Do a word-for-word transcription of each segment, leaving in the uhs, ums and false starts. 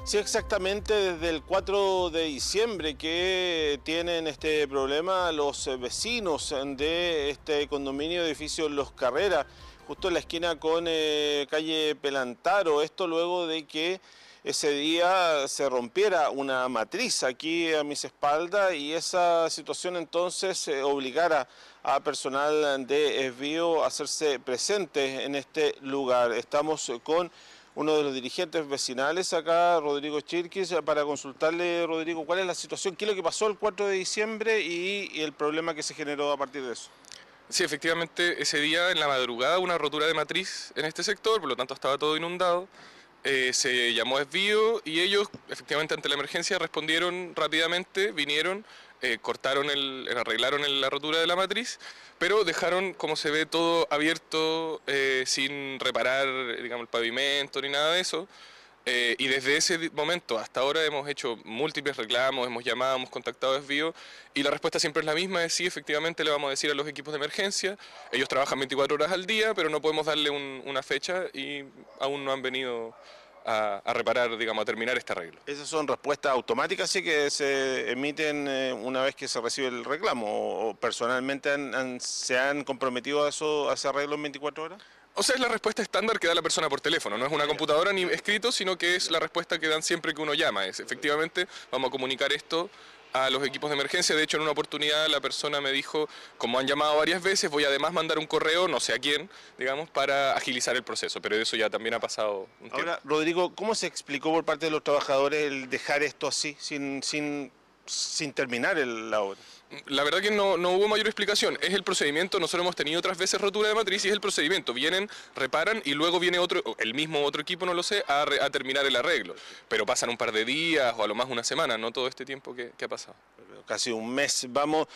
Sí, exactamente desde el cuatro de diciembre que tienen este problema los vecinos de este condominio edificio Los Carreras, justo en la esquina con eh, calle Pelantaro. Esto luego de que ese día se rompiera una matriz aquí a mis espaldas y esa situación entonces eh, obligara a personal de Esvío a hacerse presente en este lugar. Estamos con uno de los dirigentes vecinales acá, Rodrigo Chirquis, para consultarle, Rodrigo, cuál es la situación, qué es lo que pasó el cuatro de diciembre y, y el problema que se generó a partir de eso. Sí, efectivamente, ese día en la madrugada una rotura de matriz en este sector, por lo tanto estaba todo inundado. Eh, se llamó a Esvío y ellos, efectivamente, ante la emergencia respondieron rápidamente, vinieron, eh, cortaron, el, arreglaron el, la rotura de la matriz, pero dejaron, como se ve, todo abierto, eh, sin reparar, digamos, el pavimento ni nada de eso. Eh, y desde ese momento hasta ahora hemos hecho múltiples reclamos, hemos llamado, hemos contactado a Esvío y la respuesta siempre es la misma, es sí, efectivamente le vamos a decir a los equipos de emergencia, ellos trabajan veinticuatro horas al día, pero no podemos darle un, una fecha y aún no han venido a, a reparar, digamos, a terminar este arreglo. ¿Esas son respuestas automáticas sí que se emiten eh, una vez que se recibe el reclamo o, o personalmente han, han, se han comprometido a, eso, a ese arreglo en veinticuatro horas? O sea, es la respuesta estándar que da la persona por teléfono, no es una computadora ni escrito, sino que es la respuesta que dan siempre que uno llama. Es, efectivamente, vamos a comunicar esto a los equipos de emergencia. De hecho, en una oportunidad la persona me dijo, como han llamado varias veces, voy además mandar un correo, no sé a quién, digamos, para agilizar el proceso, pero eso ya también ha pasado un tiempo. Ahora, Rodrigo, ¿cómo se explicó por parte de los trabajadores el dejar esto así, sin, sin, sin terminar el, la obra? La verdad que no, no hubo mayor explicación, es el procedimiento, nosotros hemos tenido otras veces rotura de matriz y es el procedimiento, vienen, reparan y luego viene otro, el mismo otro equipo, no lo sé, a, a terminar el arreglo, pero pasan un par de días o a lo más una semana, no todo este tiempo que, que ha pasado. Casi un mes. Vamos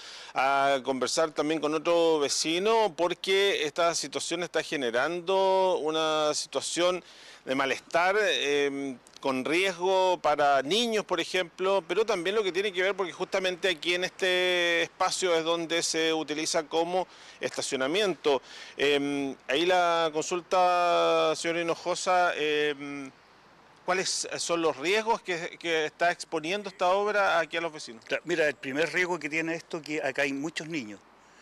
a conversar también con otro vecino porque esta situación está generando una situación de malestar eh, con riesgo para niños, por ejemplo, pero también lo que tiene que ver porque justamente aquí en este espacio es donde se utiliza como estacionamiento. Eh, ahí la consulta, señor Hinojosa, eh, ¿cuáles son los riesgos que, que está exponiendo esta obra aquí a los vecinos? Mira, el primer riesgo que tiene esto es que acá hay muchos niños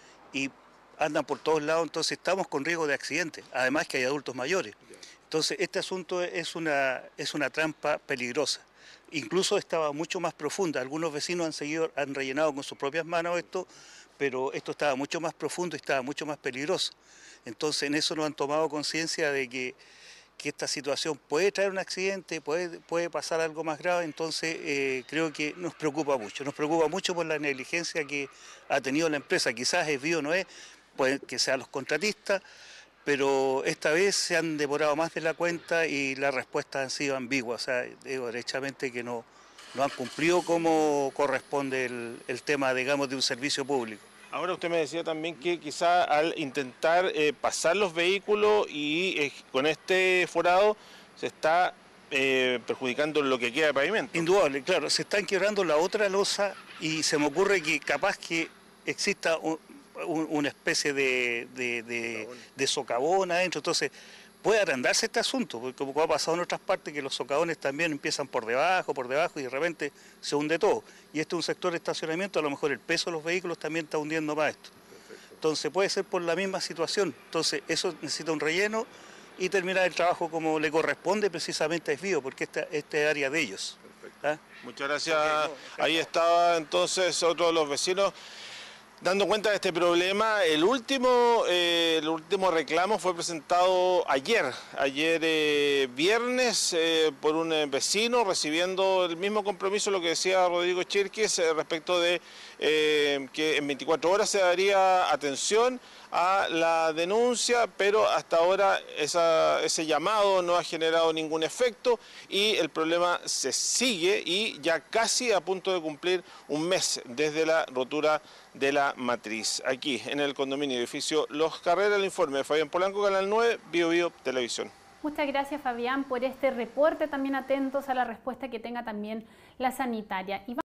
y andan por todos lados, entonces estamos con riesgo de accidentes, además que hay adultos mayores. Entonces este asunto es una, es una trampa peligrosa. Incluso estaba mucho más profunda, algunos vecinos han seguido, han rellenado con sus propias manos esto, pero esto estaba mucho más profundo y estaba mucho más peligroso. Entonces en eso nos han tomado conciencia de que que esta situación puede traer un accidente, puede, puede pasar algo más grave, entonces eh, creo que nos preocupa mucho, nos preocupa mucho por la negligencia que ha tenido la empresa, quizás Esvío no es, puede que sean los contratistas, pero esta vez se han demorado más de la cuenta y las respuestas han sido ambiguas, o sea, digo derechamente que no, no han cumplido como corresponde el, el tema, digamos, de un servicio público. Ahora usted me decía también que quizá al intentar eh, pasar los vehículos y eh, con este forado se está eh, perjudicando lo que queda de pavimento. Indudable, claro, se están quebrando la otra losa y se me ocurre que capaz que exista un, un, una especie de, de, de, de socavón adentro, entonces puede agrandarse este asunto, porque como ha pasado en otras partes que los socavones también empiezan por debajo, por debajo y de repente se hunde todo. Y este es un sector de estacionamiento, a lo mejor el peso de los vehículos también está hundiendo más esto. Entonces puede ser por la misma situación, entonces eso necesita un relleno y terminar el trabajo como le corresponde precisamente a Esvío, porque esta, esta es área de ellos. ¿Ah? Muchas gracias. Ahí estaba entonces otro de los vecinos dando cuenta de este problema. El último, eh, el último reclamo fue presentado ayer, ayer eh, viernes, eh, por un eh, vecino, recibiendo el mismo compromiso, lo que decía Rodrigo Chirquis, eh, respecto de eh, que en veinticuatro horas se daría atención a la denuncia, pero hasta ahora esa, ese llamado no ha generado ningún efecto y el problema se sigue y ya casi a punto de cumplir un mes desde la rotura de la matriz. Aquí en el condominio edificio Los Carreras, el informe de Fabián Polanco, Canal nueve, Bio Bio Televisión. Muchas gracias, Fabián, por este reporte, también atentos a la respuesta que tenga también la sanitaria.